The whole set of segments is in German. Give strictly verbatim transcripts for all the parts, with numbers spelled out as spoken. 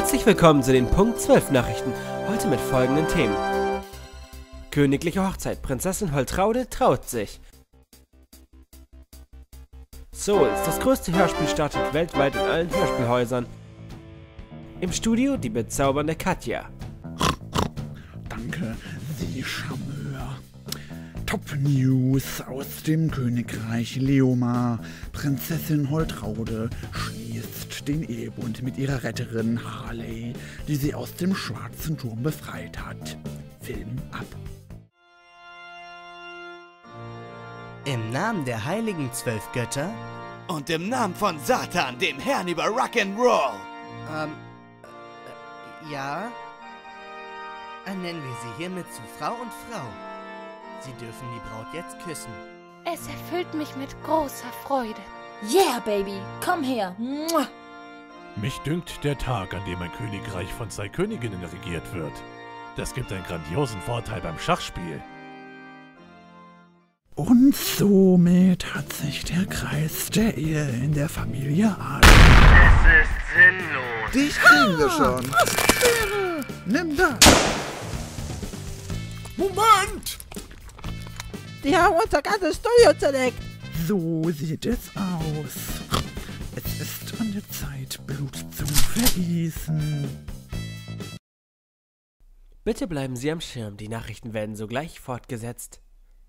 Herzlich willkommen zu den Punkt zwölf Nachrichten, heute mit folgenden Themen. Königliche Hochzeit, Prinzessin Holtraude traut sich. Souls, das größte Hörspiel startet weltweit in allen Hörspielhäusern. Im Studio die bezaubernde Katja. Danke, Sie Charmeur. Top News aus dem Königreich Leomar. Prinzessin Holtraude schließt den Ehebund mit ihrer Retterin Harley, die sie aus dem schwarzen Turm befreit hat. Film ab. Im Namen der heiligen zwölf Götter und im Namen von Satan, dem Herrn über Rock'n'Roll. Ähm, äh, ja? Ernennen wir sie hiermit zu Frau und Frau. Sie dürfen die Braut jetzt küssen. Es erfüllt mich mit großer Freude. Yeah, Baby, komm her. Mua. Mich dünkt der Tag, an dem ein Königreich von zwei Königinnen regiert wird. Das gibt einen grandiosen Vorteil beim Schachspiel. Und somit hat sich der Kreis der Ehe in der Familie Adel. Es ist sinnlos. Dich kriegen wir schon. Atmosphäre. Nimm das. Moment! Die haben unser ganzes Studio zerlegt. So sieht es aus. Es ist an der Zeit, Blut zu vergießen. Bitte bleiben Sie am Schirm, die Nachrichten werden sogleich fortgesetzt.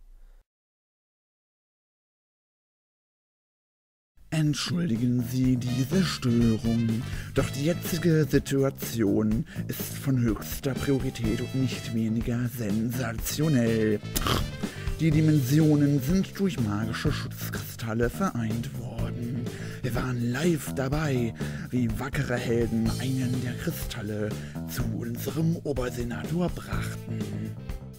Entschuldigen Sie diese Störung, doch die jetzige Situation ist von höchster Priorität und nicht weniger sensationell. Die Dimensionen sind durch magische Schutzkristalle vereint worden. Wir waren live dabei, wie wackere Helden einen der Kristalle zu unserem Obersenator brachten.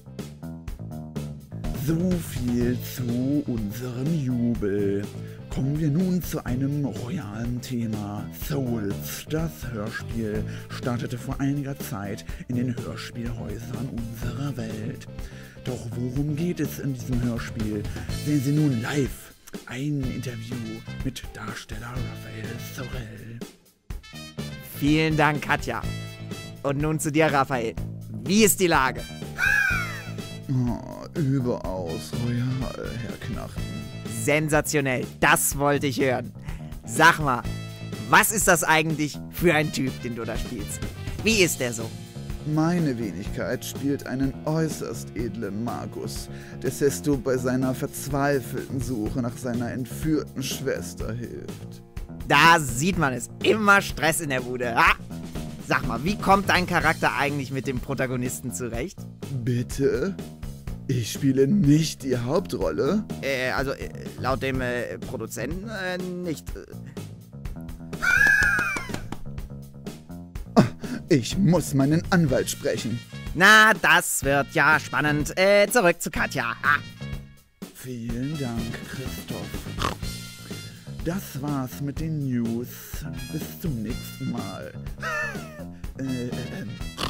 So viel zu unserem Jubel. Kommen wir nun zu einem royalen Thema. Souls, das Hörspiel, startete vor einiger Zeit in den Hörspielhäusern unserer Welt. Doch worum geht es in diesem Hörspiel? Sehen Sie nun live ein Interview mit Darsteller Raphael Sorel. Vielen Dank, Katja. Und nun zu dir, Raphael. Wie ist die Lage? Oh, überaus royal, Herr Knachten. Sensationell, das wollte ich hören. Sag mal, was ist das eigentlich für ein Typ, den du da spielst? Wie ist der so? Meine Wenigkeit spielt einen äußerst edlen Magus, der Sesto bei seiner verzweifelten Suche nach seiner entführten Schwester hilft. Da sieht man es, immer Stress in der Bude. Ah! Sag mal, wie kommt dein Charakter eigentlich mit dem Protagonisten zurecht? Bitte? Ich spiele nicht die Hauptrolle? Äh, also äh, laut dem äh, Produzenten äh, nicht. Ich muss meinen Anwalt sprechen. Na, das wird ja spannend. Äh, zurück zu Katja. Ah. Vielen Dank, Christoph. Das war's mit den News. Bis zum nächsten Mal. äh, äh,